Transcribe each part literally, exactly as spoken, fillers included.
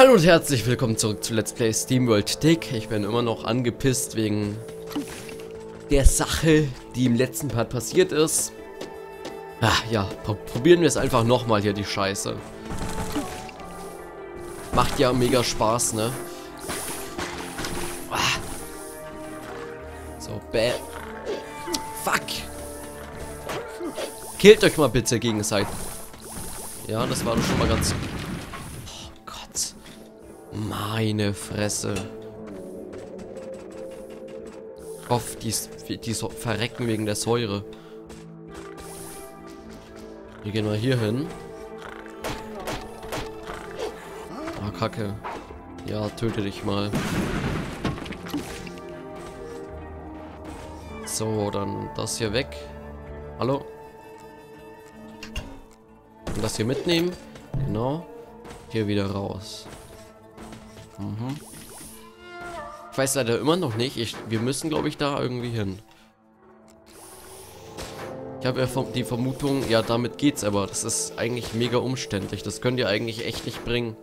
Hallo und herzlich willkommen zurück zu Let's Play SteamWorld Dig. Ich bin immer noch angepisst wegen der Sache, die im letzten Part passiert ist. Ach ja, pro probieren wir es einfach nochmal hier, die Scheiße. Macht ja mega Spaß, ne? Ah. So, bäh. Fuck. Killt euch mal bitte gegenseitig. Ja, das war doch schon mal ganz... Oh Gott. Meine Fresse. Ich hoffe, die, die so verrecken wegen der Säure. Wir gehen mal hier hin. Ah, Kacke. Ja, töte dich mal. So, dann das hier weg. Hallo? Und das hier mitnehmen. Genau. Hier wieder raus. Mhm. Ich weiß leider immer noch nicht. Ich, wir müssen, glaube ich, da irgendwie hin. Ich habe ja die Vermutung, ja, damit geht's, aber das ist eigentlich mega umständlich. Das könnt ihr eigentlich echt nicht bringen.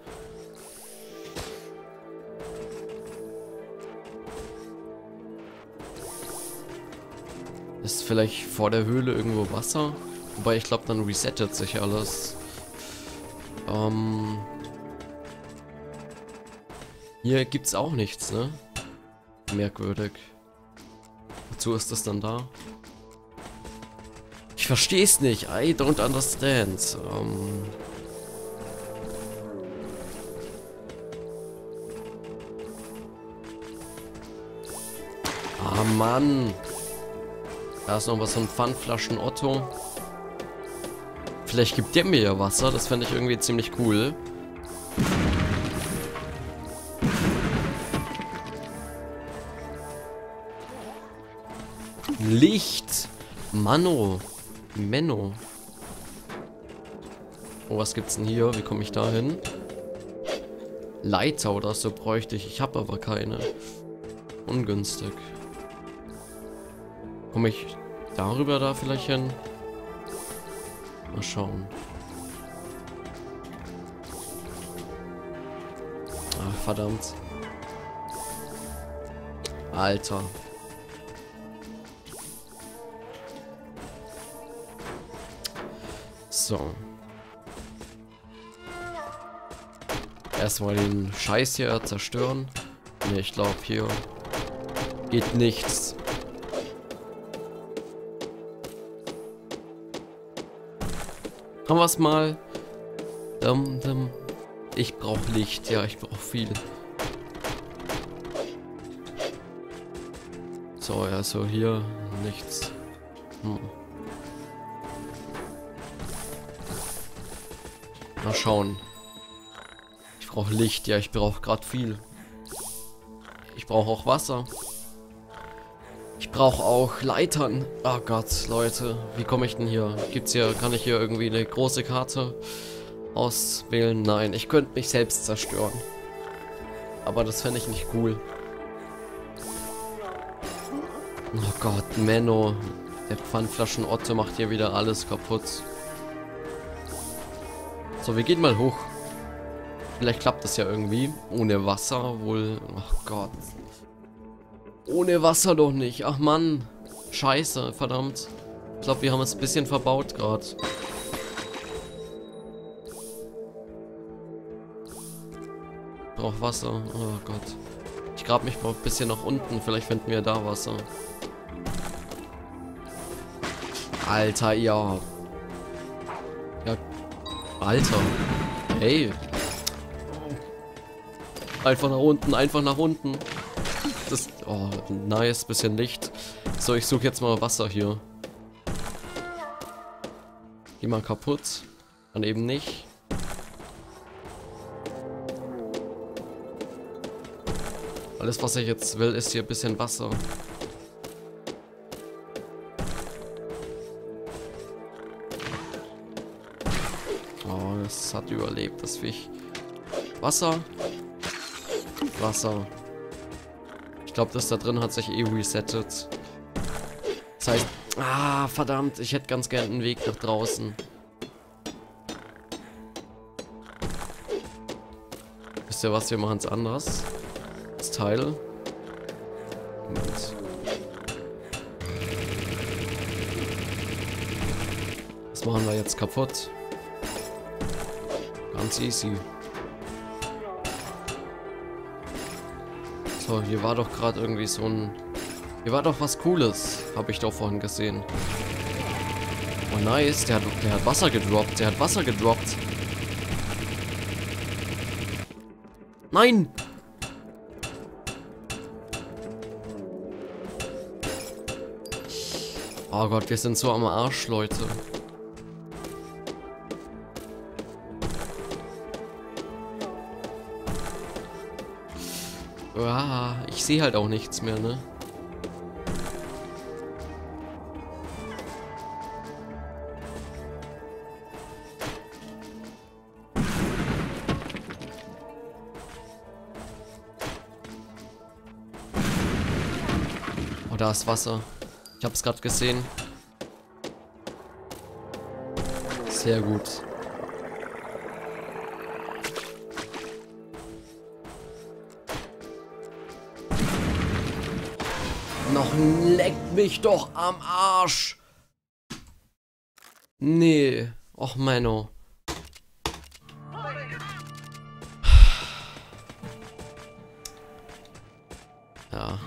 Ist vielleicht vor der Höhle irgendwo Wasser? Wobei, ich glaube, dann resettet sich alles. Ähm... Hier gibt's auch nichts, ne? Merkwürdig. Wozu ist das dann da? Ich verstehe es nicht. I don't understand. Ähm ah, Mann. Da ist noch was von Pfandflaschen Otto. Vielleicht gibt der mir ja Wasser. Das fände ich irgendwie ziemlich cool. Licht. Mano. Menno. Oh, was gibt's denn hier? Wie komme ich da hin? Leiter oder so bräuchte ich. Ich habe aber keine. Ungünstig. Komme ich darüber da vielleicht hin? Mal schauen. Ach, verdammt. Alter. So. Erstmal den Scheiß hier zerstören. Ne, ich glaube hier geht nichts. Haben wir es mal. Dum, dum. Ich brauche Licht. Ja, ich brauche viel. So, also hier nichts. Hm. Mal schauen. Ich brauche Licht. Ja, ich brauche gerade viel. Ich brauche auch Wasser. Ich brauche auch Leitern. Oh Gott, Leute. Wie komme ich denn hier? Gibt's hier, kann ich hier irgendwie eine große Karte auswählen? Nein, ich könnte mich selbst zerstören. Aber das fände ich nicht cool. Oh Gott, Menno. Der Pfandflaschen Otto macht hier wieder alles kaputt. So, wir gehen mal hoch. Vielleicht klappt das ja irgendwie. Ohne Wasser wohl. Ach Gott. Ohne Wasser doch nicht. Ach Mann. Scheiße, verdammt. Ich glaube, wir haben es ein bisschen verbaut gerade. Ich brauche Wasser. Oh Gott. Ich grab mich mal ein bisschen nach unten. Vielleicht finden wir da Wasser. Alter, ja. Ja. Alter. Hey. Einfach nach unten, einfach nach unten. Das, oh, nice, bisschen Licht. So, ich suche jetzt mal Wasser hier. Geh mal kaputt. Dann eben nicht. Alles, was ich jetzt will, ist hier ein bisschen Wasser. Oh, das hat überlebt, das Viech. Wasser. Wasser. Ich glaube, das da drin hat sich eh resettet. Das heißt... Ah, verdammt. Ich hätte ganz gerne einen Weg nach draußen. Wisst ihr was, wir machen es anders. Das Teil. Moment. Das machen wir jetzt kaputt. Ganz easy. So, hier war doch gerade irgendwie so ein... Hier war doch was Cooles. Habe ich doch vorhin gesehen. Oh nice, der hat, der hat Wasser gedroppt. Der hat Wasser gedroppt. Nein! Oh Gott, wir sind so am Arsch, Leute. Ah, ich sehe halt auch nichts mehr, ne? Oh, da ist Wasser. Ich habe es gerade gesehen. Sehr gut. Noch leckt mich doch am Arsch. Nee. Och, Menno. Ja.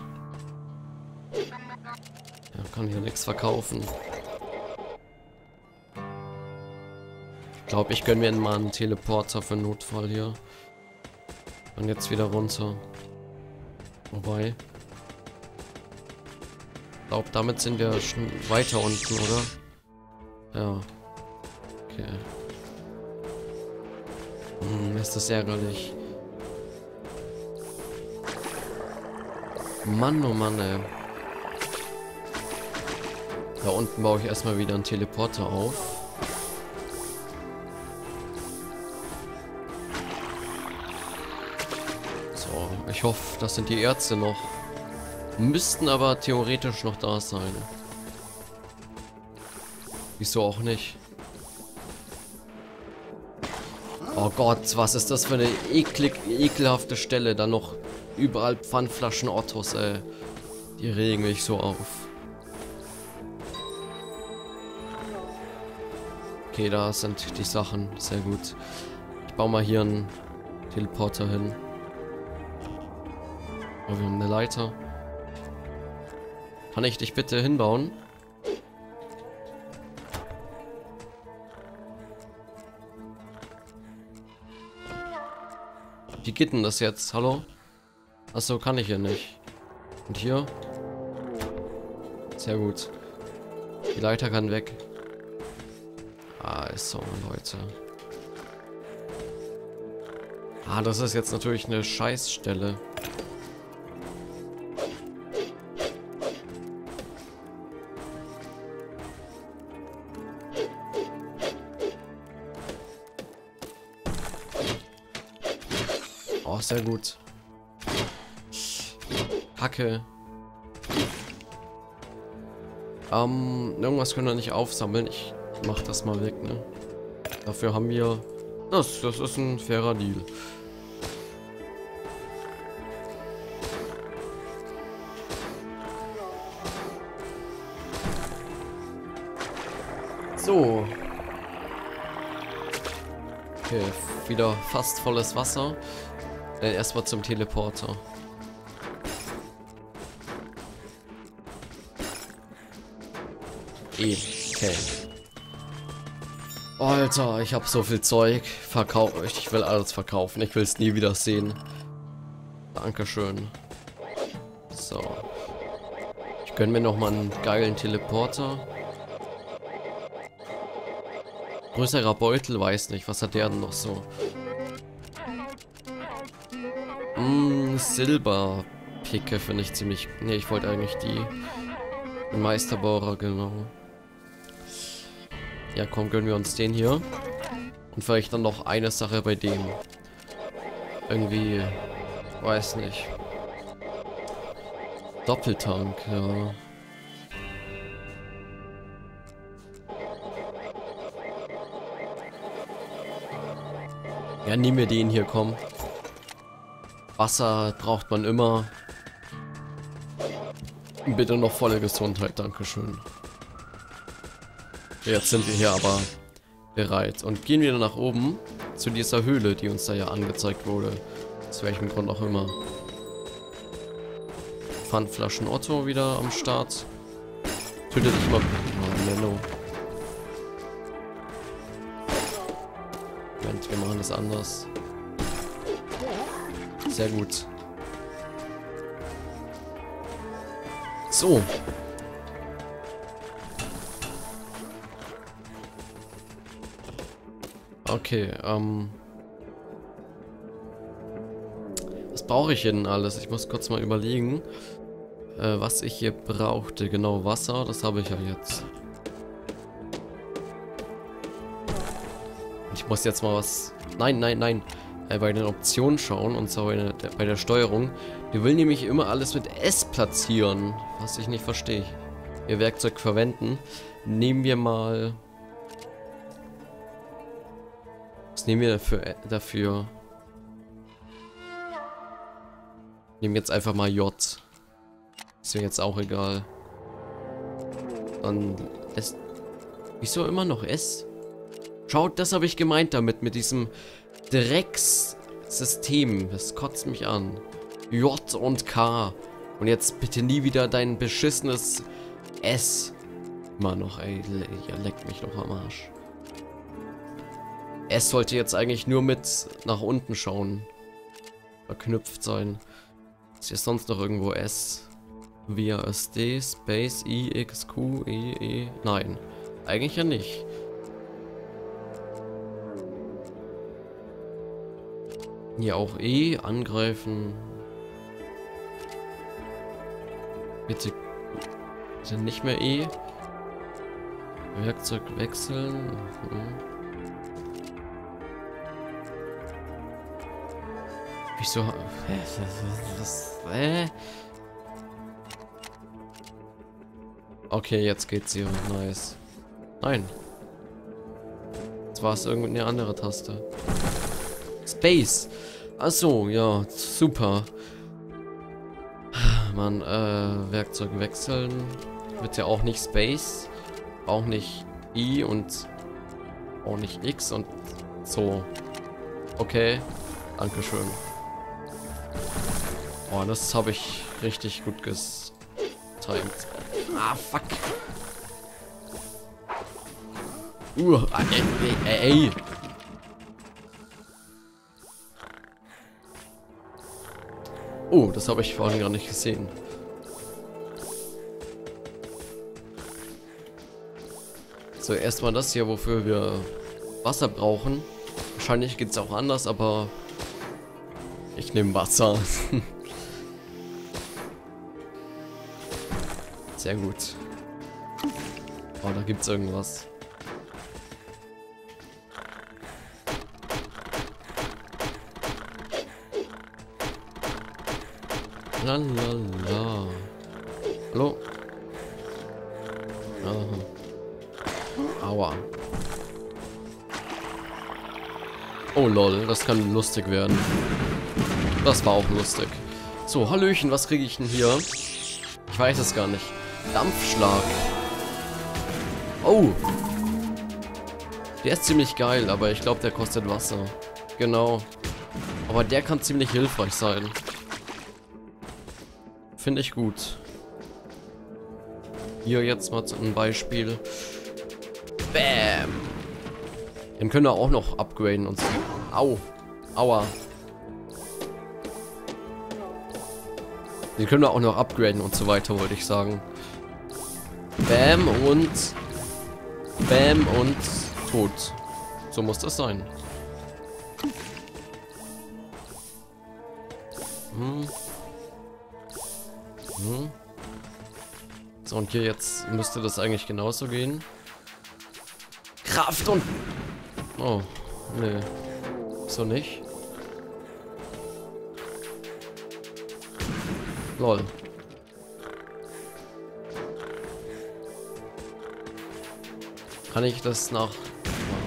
Ja, kann hier nichts verkaufen. Ich glaube, ich gönne mir mal einen Teleporter für Notfall hier. Und jetzt wieder runter. Wobei. Ich glaube, damit sind wir schon weiter unten, oder? Ja. Okay. Hm, ist das ärgerlich. Mann, oh Mann, ey. Da unten baue ich erstmal wieder einen Teleporter auf. So, ich hoffe, das sind die Ärzte noch. Müssten aber theoretisch noch da sein. Wieso auch nicht? Oh Gott, was ist das für eine eklig, ekelhafte Stelle. Dann noch überall Pfandflaschen Ottos, ey. Die regen mich so auf. Okay, da sind die Sachen. Sehr gut. Ich baue mal hier einen Teleporter hin. Oh, wir haben eine Leiter. Kann ich dich bitte hinbauen? Wie geht denn das jetzt? Hallo? Achso, kann ich hier nicht. Und hier? Sehr gut. Die Leiter kann weg. Also, Leute. Ah, das ist jetzt natürlich eine Scheißstelle. Oh, sehr gut. Kacke. Ähm, irgendwas können wir nicht aufsammeln. Ich mach das mal weg, ne? Dafür haben wir... Das, das ist ein fairer Deal. So. Okay, wieder fast volles Wasser. Äh, erstmal zum Teleporter. E. Okay. Alter, ich habe so viel Zeug. Verkauf. Ich will alles verkaufen. Ich will es nie wieder sehen. Dankeschön. So. Ich gönne mir noch mal einen geilen Teleporter. Größerer Beutel, weiß nicht. Was hat der denn noch so? Mm, Silberpicke finde ich ziemlich... Ne, ich wollte eigentlich die... Den Meisterbohrer, genau. Ja, komm, gönnen wir uns den hier. Und vielleicht dann noch eine Sache bei dem. Irgendwie... Weiß nicht. Doppeltank, ja. Ja, nimm mir den hier, komm. Wasser braucht man immer. Bitte noch volle Gesundheit, dankeschön. Jetzt sind wir hier aber bereit und gehen wieder nach oben zu dieser Höhle, die uns da ja angezeigt wurde. Aus welchem Grund auch immer. Pfandflaschen Otto wieder am Start. Töte dich mal. Oh, Menno. Moment, wir machen das anders. Sehr gut. So. Okay, ähm. Was brauche ich denn alles? Ich muss kurz mal überlegen, äh, was ich hier brauchte. Genau, Wasser, das habe ich ja jetzt. Ich muss jetzt mal was... Nein, nein, nein. Äh, bei den Optionen schauen, und zwar bei der, bei der Steuerung. Die will nämlich immer alles mit S platzieren, was ich nicht verstehe. Ihr Werkzeug verwenden. Nehmen wir mal... Was nehmen wir dafür? dafür? Nehmen jetzt einfach mal J. Ist mir jetzt auch egal. Dann S. Wieso immer noch S? Schaut, das habe ich gemeint damit, mit diesem Dreckssystem. Das kotzt mich an. J und K. Und jetzt bitte nie wieder dein beschissenes S. Immer noch, ey. Ja, leckt mich doch am Arsch. S sollte jetzt eigentlich nur mit nach unten schauen. Verknüpft sein. Ist hier sonst noch irgendwo S? Via S D, Space, I, X, Q, E, E. Nein. Eigentlich ja nicht. Hier auch E, angreifen. Bitte, bitte nicht mehr E. Werkzeug wechseln. Mhm. Wieso? Was? Äh? Okay, jetzt geht's hier. Nice. Nein. Jetzt war es irgendeine andere Taste. Space. Achso, ja, super. Man, äh, Werkzeug wechseln. Wird ja auch nicht Space. Auch nicht I und auch nicht X und so. Okay. Dankeschön. Oh, das habe ich richtig gut gestimt. Ah, fuck. Uh, ey, ey, ey. Oh, das habe ich vorhin gar nicht gesehen. So, erstmal das hier, wofür wir Wasser brauchen. Wahrscheinlich geht es auch anders, aber ich nehme Wasser. Sehr gut. Oh, da gibt's irgendwas. Lalala. Hallo? Aha. Aua. Oh lol, das kann lustig werden. Das war auch lustig. So, Hallöchen, was kriege ich denn hier? Ich weiß es gar nicht. Dampfschlag. Oh. Der ist ziemlich geil, aber ich glaube, der kostet Wasser. Genau. Aber der kann ziemlich hilfreich sein. Finde ich gut. Hier jetzt mal ein Beispiel. Bam. Den können wir auch noch upgraden und so. Au. Aua. Den können wir auch noch upgraden und so weiter, wollte ich sagen. Bam und Bam und tot. So muss das sein. Hm. Hm. So, und hier jetzt müsste das eigentlich genauso gehen. Kraft und... Oh, nee. So nicht. Lol. Kann ich das nach...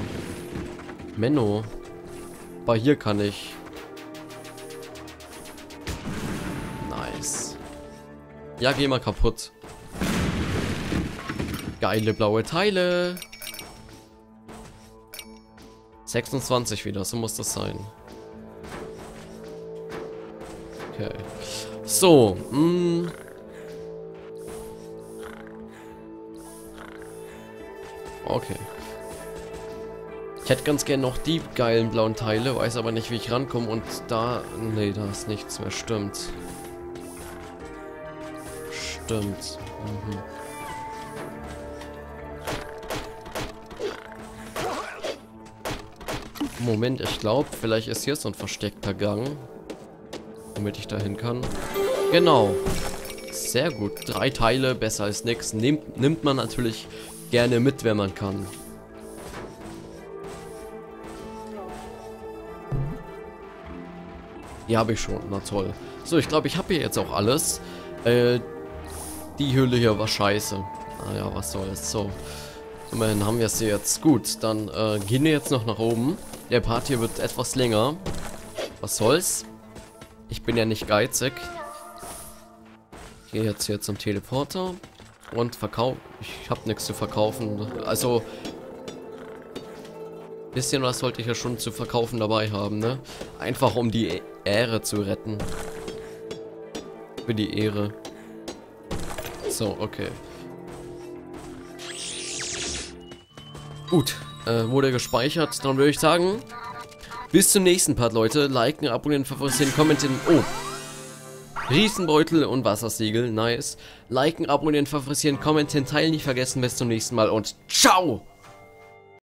Menno? Aber hier kann ich... Ja, geh mal kaputt. Geile blaue Teile. sechsundzwanzig wieder, so muss das sein. Okay. So, mh. Okay. Ich hätte ganz gern noch die geilen blauen Teile, weiß aber nicht, wie ich rankomme und da... Nee, da ist nichts mehr, stimmt. Stimmt. Mhm. Moment, ich glaube, vielleicht ist hier so ein versteckter Gang, damit ich dahin kann. Genau. Sehr gut. Drei Teile, besser als nichts. Nimmt, nimmt man natürlich gerne mit, wenn man kann. Die habe ich schon. Na toll. So, ich glaube, ich habe hier jetzt auch alles. Äh, die Höhle hier war scheiße. Naja, was soll's. So. Immerhin haben wir es jetzt. Gut, dann äh, gehen wir jetzt noch nach oben. Der Part hier wird etwas länger. Was soll's? Ich bin ja nicht geizig. Ich gehe jetzt hier zum Teleporter und verkaufe. Ich habe nichts zu verkaufen. Also, bisschen was sollte ich ja schon zu verkaufen dabei haben, ne? Einfach um die Ehre zu retten. Für die Ehre. So, okay. Gut, äh, wurde gespeichert. Dann würde ich sagen, bis zum nächsten Part, Leute. Liken, abonnieren, favorisieren, kommentieren. Oh. Riesenbeutel und Wassersiegel. Nice. Liken, abonnieren, favorisieren, kommentieren, teilen nicht vergessen. Bis zum nächsten Mal und ciao!